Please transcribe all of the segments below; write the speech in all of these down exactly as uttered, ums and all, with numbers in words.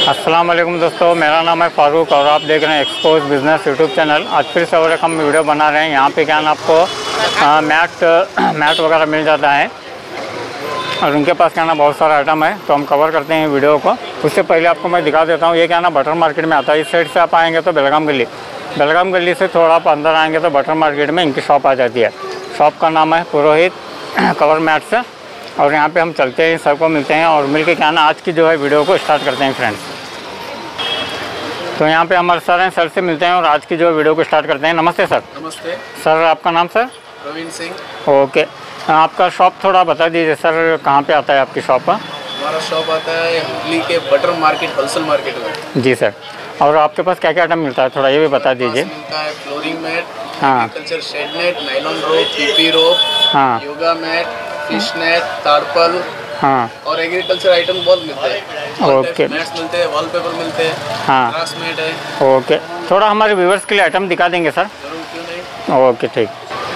अस्सलाम वालेकुम दोस्तों, मेरा नाम है फ़ारूक और आप देख रहे हैं एक्सपोज बिज़नेस यूट्यूब चैनल। आज फिर से और एक हम वीडियो बना रहे हैं। यहाँ पे क्या ना आपको आ, मैट मैट वगैरह मिल जाता है और उनके पास क्या ना बहुत सारा आइटम है, तो हम कवर करते हैं वीडियो को। उससे पहले आपको मैं दिखा देता हूँ, ये क्या ना बटर मार्केट में आता है। इस साइड से आप आएँगे तो बेलगाम गली, बेलगाम गली से थोड़ा आप अंदर आएँगे तो बटर मार्केट में इनकी शॉप आ जाती है। शॉप का नाम है पुरोहित कवर मैट्स और यहाँ पे हम चलते हैं, सबको मिलते हैं और मिलके क्या ना आज की जो है वीडियो को स्टार्ट करते हैं फ्रेंड्स। तो यहाँ पे हमारे सर हैं, सर से मिलते हैं और आज की जो वीडियो को स्टार्ट करते हैं। नमस्ते सर। नमस्ते सर, आपका नाम सर? प्रवीण सिंह। ओके, आपका शॉप थोड़ा बता दीजिए सर, कहाँ पे आता है आपकी शॉप? हमारा शॉप आता है हुगली के बटर मार्केट होलसेल मार्केट में। जी सर। और आपके पास क्या क्या आइटम मिलता है, थोड़ा ये भी बता दीजिए। मिलता है फ्लोरिंग मैट, हाँ, agriculture shade net, nylon rope, PP rope, हाँ, yoga mat, fish net, tarpaulin, हाँ, और एग्रीकल्चर आइटम बहुत मिलते हैं। ओके, मैट्स मिलते हैं, वॉलपेपर मिलते हैं, हाँ, ग्रास मैट है। ओके। थोड़ा हमारे व्यूवर्स के लिए आइटम दिखा देंगे सर? जरूर, क्यों नहीं। ओके ठीक,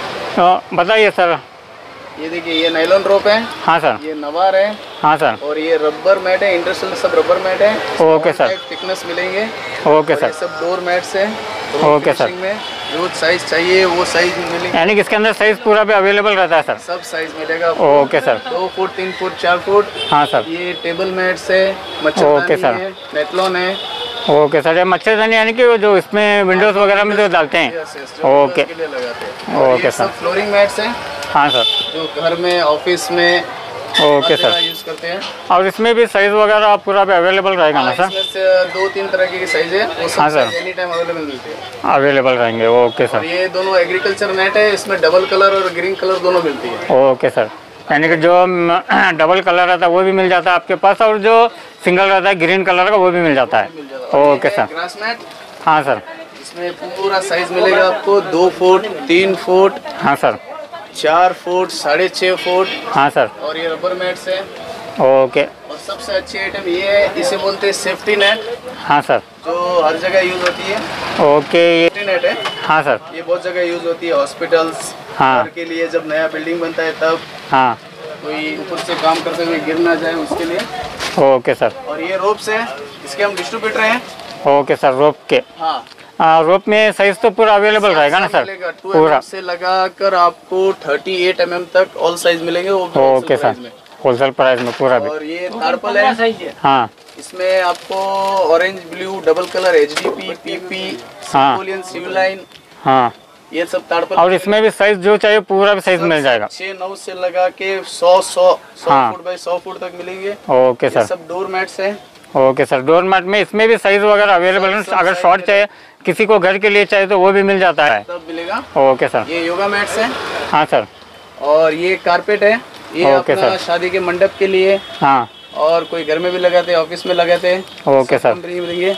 तो बताइए सर। ये देखिए, ये नाइलॉन रोप है। हाँ सर। ये नवार है। हाँ सर। और ये रबर मैट है, इंडस्ट्रियल सब रबर मैट है। Okay sir. थिकनेस मिलेंगे। Okay sir. ये सब डोर मैट्स है। Okay sir. में जो साइज चाहिए वो साइज मिलेगा, यानी कि इसके अंदर साइज पूरा भी अवेलेबल रहता है सर? सब साइज मिलेगा। Okay sir. दो फुट, तीन फुट, चार फुट। हाँ सर। ये टेबल मैट्स है, ओके सर। है, नेटलॉन है। Okay sir. ये मच्छरदानी यानी कि वो जो इसमें विंडोज वगैरह में जो डालते हैं? यस, यस, जो ओके, के लिए लगाते हैं। Okay sir. सब फ्लोरिंग मैट्स हैं। हाँ सर। जो घर में, ऑफिस में, ओके सर, यूज करते हैं। और इसमें भी साइज वगैरह आप पूरा भी अवेलेबल रहेगा ना सर? इसमें से दो तीन तरह की साइज है, वो सब हाँ सर, एनी टाइम अवेलेबल मिलती है। अवेलेबल रहेंगे। Okay sir. और ये दोनों एग्रीकल्चर नेट है, इसमें डबल कलर और ग्रीन कलर दोनों मिलती है। Okay sir. यानी कि जो डबल कलर रहता है वो भी मिल जाता है आपके पास, और जो सिंगल रहता है ग्रीन कलर का वो भी मिल जाता है। Okay sir. Grass mat. हाँ सर। इसमें पूरा साइज मिलेगा आपको, दो फुट, तीन फुट, हाँ सर, चार फुट, साढ़े छः फुट। हाँ सर। और ये रबर मैट्स है। ओके। और सबसे अच्छी आइटम ये है, इसे बोलते हैं सेफ्टी नेट। हाँ सर। जो हर जगह यूज होती है। ओके, ये सेफ्टी नेट है। हाँ सर। ये बहुत जगह यूज होती है, हॉस्पिटल्स, हाँ, घर के लिए, जब नया बिल्डिंग बनता है तब हाँ, कोई ऊपर से काम करते हुए गिर ना जाए उसके लिए। Okay sir. और ये रोप्स है, इसके हम डिस्ट्रीब्यूटर हैं। Okay sir. रोप के हाँ, आ, रोप में साइज तो पूरा अवेलेबल रहेगा ना सर? पूरा से लगाकर आपको अड़तीस एम एम तक ऑल साइज मिलेंगे। वो ओके सर, होलसेल प्राइस में पूरा भी। और ये ताड़पल है। हाँ, इसमें आपको orange, blue, double colour, H D P, PP, सिंपोलियन, सिविलाइन, हाँ, ये सब ताड़पल। और इसमें भी साइज जो चाहिए पूरा भी साइज मिल जाएगा। छह नौ से लगा के सौ सौ सौ हाँ, फुट बाई सौ फुट तक मिलेंगे। Okay sir. सब डोर मैट्स है। Okay sir. डोर मैट में इसमें भी साइज वगैरह अवेलेबल है, अगर शॉर्ट चाहिए किसी को घर के लिए चाहिए तो वो भी मिल जाता है? सब मिलेगा। Okay sir. ये योगा मैट्स है। हाँ सर। और ये कारपेट है, ये अपना शादी के मंडप के लिए, हाँ, और कोई घर में भी लगाते हैं, ऑफिस में लगाते हैं। Okay sir. मिलेंगे।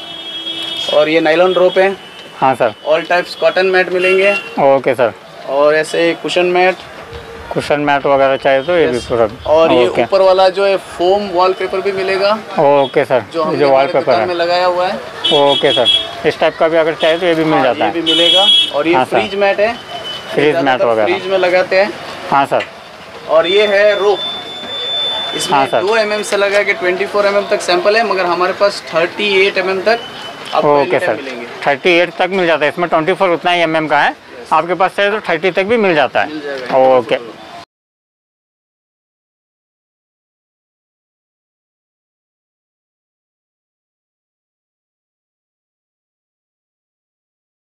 और ये नाइलॉन रोप है। हाँ sir. All types cotton mat मिलेंगे। Okay sir. और ऐसे कुशन मैट, कुशन मैट वगैरह चाहिए तो ये भी पूरा। और ये ऊपर वाला जो है फोम वॉलपेपर भी मिलेगा। ओके सर, जो हम जो वॉलपेपर में लगाया हुआ है। ओके सर, इस टाइप का भी अगर चाहिए तो ये भी मिल जाता है? ये भी मिलेगा। और ये फ्रीज मैट है, फ्रीज मैट वगैरह फ्रीज में लगाते हैं। हाँ सर। और ये है रोप, इसमें हाँ दो एम एम से लगा के चौबीस एम एम तक सैंपल है, मगर हमारे पास अड़तीस एम एम तक आपको ओके सर, अड़तीस तक मिल जाता है। इसमें चौबीस उतना ही एम एम का है, आपके पास चाहिए तो तीस तक भी मिल जाता है। ओके।